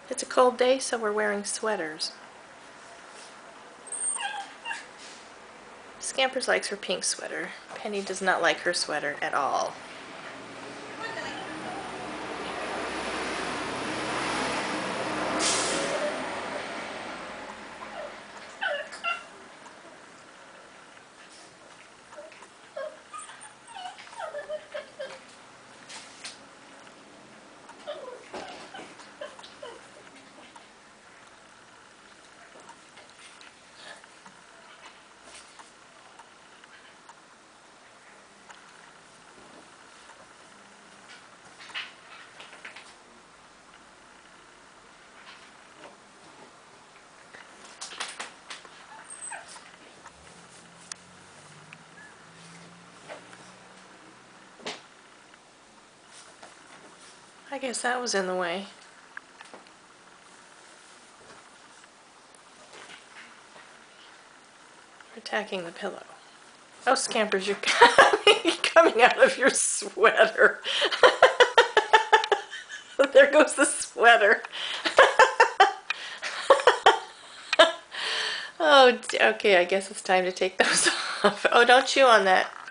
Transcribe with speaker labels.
Speaker 1: It's a cold day, so we're wearing sweaters. Scampers likes her pink sweater. Penny does not like her sweater at all. I guess that was in the way. We're attacking the pillow. Oh, Scampers, you're coming out of your sweater. There goes the sweater. Oh, okay, I guess it's time to take those off. Oh, don't chew on that.